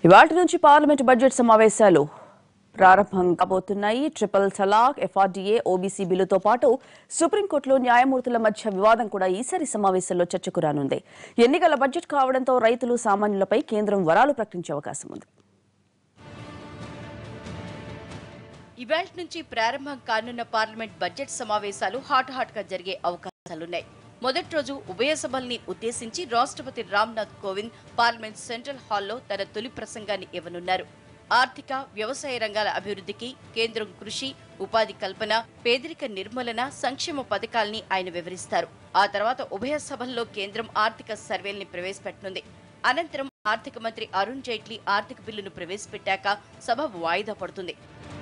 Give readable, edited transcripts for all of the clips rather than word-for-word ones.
ఇవాళ నుంచి parliament budget సమావేశాలు ప్రారంభం కాబోతున్నాయి. ట్రిపుల్ తలాక్, ఎఫ్ఆర్డీఏ, ఓబీసీ బిల్లుతో పాటు సుప్రీంకోర్టులో న్యాయమూర్తుల మధ్య వివాదం కూడా ఈసారి సమావేశంలో చర్చకు రానుంది. ఎన్నికల బడ్జెట్ కావడంతో రైతులు, సామాన్యులపై కేంద్రం వరాలు ప్రకటించే అవకాశం ఉంది. ఇవాళ నుంచి ప్రారంభం కానున్న పార్లమెంట్ బడ్జెట్ సమావేశాలు హాట్ గా జరిగే అవకాశాలున్నాయి. మొదటి రోజు ఉభయ సభల్ని ఉద్దేశించి రాష్ట్రపతి రామ్నాథ్ కోవింద్ పార్లమెంట్ సెంట్రల్ హాల్లో తన తొలి ప్రసంగాన్ని ఇవ్వనున్నారు. ఆర్థిక, వ్యవసాయ రంగాల అభివృద్ధికి కేంద్రం కృషి, ఉపాధి కల్పన, పేదరిక నిర్మూలన, సంక్షేమ పథకాల్ని ఆయన వివరిస్తారు. ఆ తర్వాత ఉభయ సభల్లో కేంద్రం ఆర్థిక సర్వేల్ని ప్రవేశపెట్టనుంది. అనంతరం ఆర్థిక మంత్రి అరుణ్ జైట్లీ ఆర్థిక బిల్లును ప్రవేశపెట్టాక సభ వాయిదా పడుతుంది.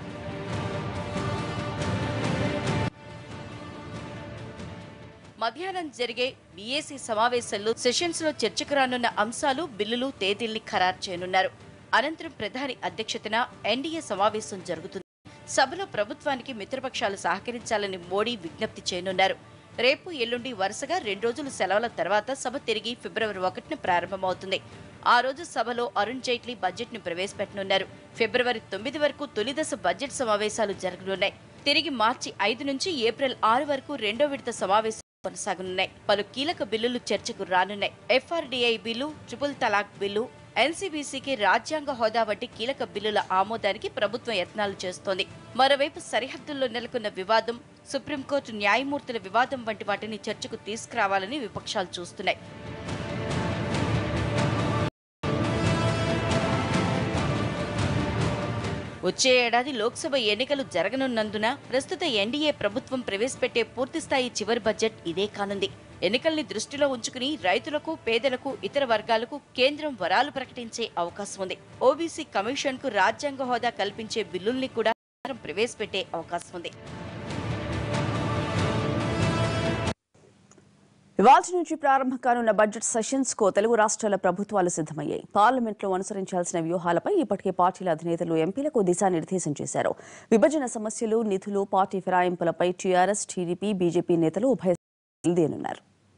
మధ్యాహ్నం జరిగే బీఏసీ సమావేశంలో సెషన్స్ లో చర్చకు రానున్న అంశాలు, బిల్లులు, తేదీల్ని ఖరారు చేయనున్నారు. అనంతరం ప్రధాని అధ్యక్షతన ఎన్డీఏ సమావేశం జరుగుతుంది. సభలో ప్రభుత్వానికి మిత్రపక్షాలు సహకరించాలని మోడీ విజ్ఞప్తి చేయనున్నారు. రేపు, ఎల్లుండి వరుసగా 2 రోజులు సెలవుల తర్వాత సభ తిరిగి ఫిబ్రవరి 1న ప్రారంభమవుతుంది. ఆ రోజు సభలో అరుణ్ జైట్లీ బడ్జెట్ ను ప్రవేశపెట్టనున్నారు. ఫిబ్రవరి 9 వరకు తొలిదశ బడ్జెట్ సమావేశాలు జరగనున్నాయి. తిరిగి మార్చి 5 నుంచి ఏప్రిల్ 6 వరకు రెండో విడత సమావేశాలు కొనసాగనున్నాయి. పలు కీలక బిల్లులు చర్చకు రానున్నాయి. FRDI bill, triple talaq bill, ఎన్సీబీసీకి రాజ్యాంగ హోదా వంటి కీలక బిల్లుల ఆమోదానికి ప్రభుత్వం యత్నాలు చేస్తోంది. మరోవైపు సరిహద్దుల్లో నెలకొన్న వివాదం, సుప్రీంకోర్టు న్యాయమూర్తుల వివాదం వంటి వాటిని చర్చకు తీసుకురావాలని విపక్షాలు చూస్తున్నాయి. వచ్చే ఏడాది లోక్సభ ఎన్నికలు జరగనున్నందున ప్రస్తుత ఎన్డీఏ ప్రభుత్వం ప్రవేశపెట్టే పూర్తిస్థాయి చివరి బడ్జెట్ ఇదే కానుంది. ఎన్నికల్ని దృష్టిలో ఉంచుకుని రైతులకు, పేదలకు, ఇతర వర్గాలకు కేంద్రం వరాలు ప్రకటించే అవకాశం ఉంది. ఓబీసీ కమిషన్ కు రాజ్యాంగ హోదా కల్పించే బిల్లుల్ని కూడా ప్రవేశపెట్టే అవకాశం ఉంది. ఇవాళ నుంచి ప్రారంభం కానున్న బడ్జెట్ సెషన్స్ కు తెలుగు రాష్ట్రాల ప్రభుత్వాలు సిద్దమయ్యాయి. పార్లమెంట్లో అనుసరించాల్సిన వ్యూహాలపై ఇప్పటికే పార్టీల అధినేతలు, ఎంపీలకు దిశానిర్దేశం చేశారు. విభజన సమస్యలు, నిధులు, పార్టీ ఫిరాయింపులపై టీఆర్ఎస్, టీడీపీ, బీజేపీ నేతలు ఉభయదేనున్నారు.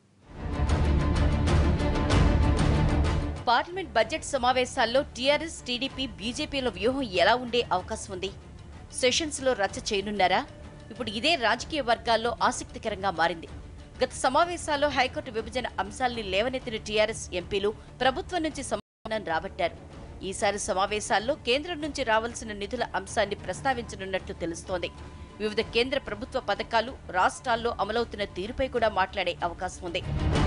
పార్లమెంట్ బడ్జెట్ సమావేశాల్లో టీఆర్ఎస్, టీడీపీ, బీజేపీల వ్యూహం ఎలా ఉండే అవకాశం ఉంది? సెషన్స్ లో రచ్చ చేయనున్నారా? ఇప్పుడు ఇదే రాజకీయ వర్గాల్లో ఆసక్తికరంగా మారింది. గత సమావేశాల్లో హైకోర్టు విభజన అంశాల్ని లేవనెత్తిన టీఆర్ఎస్ ఎంపీలు ప్రభుత్వం నుంచి సమాధానం రాబట్టారు. ఈసారి సమావేశాల్లో కేంద్రం నుంచి రావాల్సిన నిధుల అంశాన్ని ప్రస్తావించనున్నట్లు తెలుస్తోంది. వివిధ కేంద్ర ప్రభుత్వ పథకాలు రాష్ట్రాల్లో అమలవుతున్న తీరుపై కూడా మాట్లాడే అవకాశం ఉంది.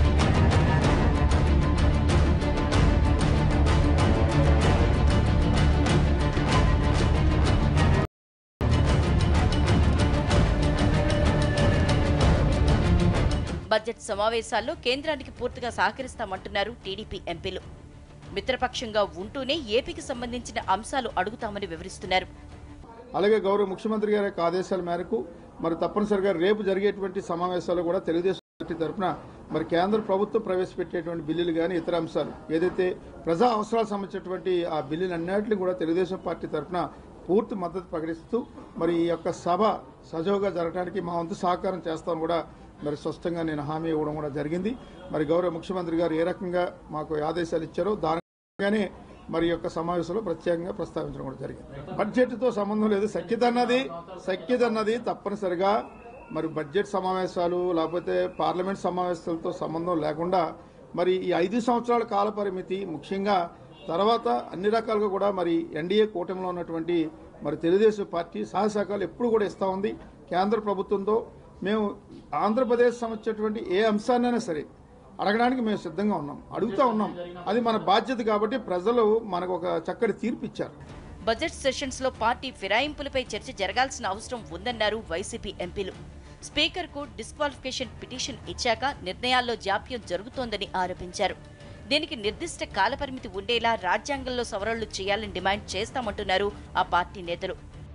బడ్జెట్ సమావేశాల్లో కేంద్రానికి పూర్తిగా సహకరిస్తామంటున్నారు టీడీపీ ఎంపీలు. మిత్రపక్షంగా ఉంటూనే ఏపీకి సంబంధించిన అంశాలు అడుగుతామని వివరిస్తున్నారు. అలాగే గౌరవ ముఖ్యమంత్రి గారి ఆదేశాల మేరకు మరి తప్పనిసరిగా రేపు జరిగేటువంటి సమావేశాల్లో కూడా తెలుగుదేశం పార్టీ తరఫున మరి కేంద్ర ప్రభుత్వం ప్రవేశపెట్టేటువంటి బిల్లులు కానీ ఇతర అంశాలు ఏదైతే ప్రజా అవసరాలకు సంబంధించినటువంటి ఆ బిల్లులు అన్నింటినీ కూడా తెలుగుదేశం పార్టీ తరఫున పూర్తి మద్దతు ప్రకటిస్తూ మరి ఈ యొక్క సభ సజావుగా జరగడానికి మా వంతు సహకారం చేస్తామని కూడా మరి స్పష్టంగా నేను హామీ ఇవ్వడం కూడా జరిగింది. మరి గౌరవ ముఖ్యమంత్రి గారు ఏ రకంగా మాకు ఆదేశాలు ఇచ్చారో దానిగానే మరి యొక్క సమావేశంలో ప్రత్యేకంగా ప్రస్తావించడం కూడా జరిగింది. బడ్జెట్తో సంబంధం లేదు. సఖ్యత అన్నది తప్పనిసరిగా మరి బడ్జెట్ సమావేశాలు లేకపోతే పార్లమెంట్ సమావేశాలతో సంబంధం లేకుండా మరి ఈ 5 సంవత్సరాల కాల పరిమితి, ముఖ్యంగా తర్వాత అన్ని రకాలుగా కూడా మరి ఎన్డీఏ కూటమిలో ఉన్నటువంటి మరి తెలుగుదేశం పార్టీ సహకారాలు ఎప్పుడు కూడా ఇస్తా ఉంది. కేంద్ర ప్రభుత్వంతో మేము ఆంధ్రప్రదేశ్ సంబంధించినటువంటి ఏ అంశాన్నైనా సరే అడగడానికి మేము సిద్ధంగా ఉన్నాం, అడుగుతా ఉన్నాం. అది మన బాధ్యత కాబట్టి ప్రజలు మనకు ఒక చక్కటి తీర్పు ఇచ్చారు. బడ్జెట్ సెషన్స్ లో పార్టీ ఫిరాయింపులపై చర్చ జరగాల్సిన అవసరం ఉందన్నారు వైసీపీ ఎంపీలు. స్పీకర్ కు డిస్క్వాలిఫికేషన్ పిటిషన్ ఇచ్చాక నిర్ణయాల్లో జాప్యం జరుగుతోందని ఆరోపించారు. దీనికి నిర్దిష్ట కాలపరిమితి ఉండేలా రాజ్యాంగంలో సవరణలు చేయాలని డిమాండ్ చేస్తామంటున్నారు ఆ పార్టీ నేతలు.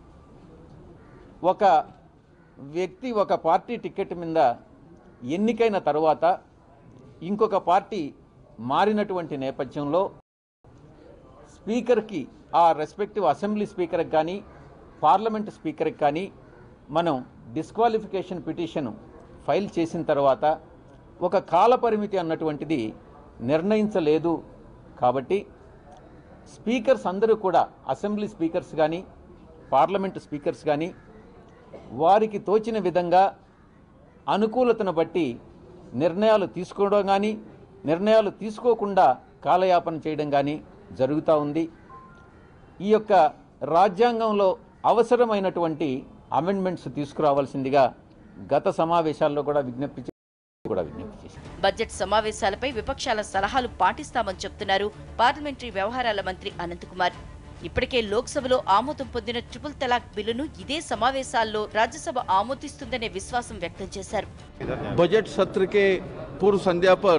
ఒక వ్యక్తి ఒక పార్టీ టికెట్ మీద ఎన్నికైన తర్వాత ఇంకొక పార్టీ మారినటువంటి నేపథ్యంలో స్పీకర్కి, ఆ రెస్పెక్టివ్ అసెంబ్లీ స్పీకర్కి కానీ పార్లమెంట్ స్పీకర్కి కానీ మనం డిస్క్వాలిఫికేషన్ పిటిషన్ ఫైల్ చేసిన తర్వాత ఒక కాల పరిమితి అన్నటువంటిది నిర్ణయించలేదు. కాబట్టి స్పీకర్స్ అందరూ కూడా అసెంబ్లీ స్పీకర్స్ కానీ పార్లమెంటు స్పీకర్స్ కానీ వారికి తోచిన విధంగా అనుకూలతను బట్టి నిర్ణయాలు తీసుకోవడం కానీ నిర్ణయాలు తీసుకోకుండా కాలయాపన చేయడం కానీ జరుగుతూ ఉంది. ఈ యొక్క రాజ్యాంగంలో అవసరమైనటువంటి అమెండ్మెంట్స్ తీసుకురావాల్సిందిగా గత సమావేశాల్లో కూడా విజ్ఞప్తి చేశారు. బడ్జెట్ సమావేశాలపై విపక్షాల సలహాలు పాటిస్తామని చెప్తున్నారు పార్లమెంటరీ వ్యవహారాల మంత్రి అనంత్ కుమార్. ఇప్పటికే లోక్సభలో ఆమోదం పొందిన ట్రిపుల్ తలాక్ బిల్లును ఇదే సమావేశాల్లో రాజ్యసభ ఆమోదిస్తుందనే విశ్వాసం వ్యక్తం చేశారు. बजट सत्र के पूर्व संध्या पर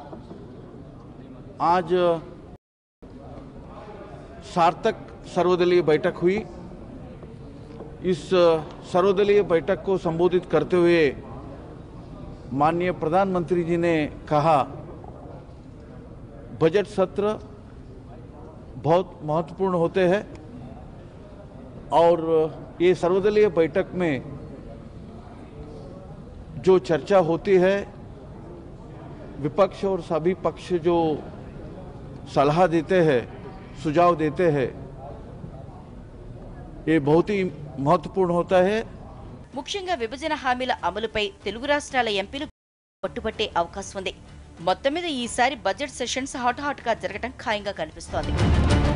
आज सार्थक सर्वदलीय बैठक हुई। इस सर्वदलीय बैठक को संबोधित करते हुए माननीय प्रधानमंत्री जी ने कहा, बजट सत्र बहुत महत्वपूर्ण होते हैं और ये सर्वदलीय बैठक में जो चर्चा होती है, विपक्ष और सभी पक्ष जो सलाह देते हैं, सुझाव देते हैं, ये बहुत ही महत्वपूर्ण होता है। ముఖ్యంగా విభజన హామీల అమలుపై తెలుగు రాష్ట్రాల ఎంపీలు పట్టుబట్టే అవకాశం ఉంది. మొత్తం మీద ఈసారి బడ్జెట్ సెషన్స్ హాట్ గా జరగడం ఖాయంగా కనిపిస్తోంది.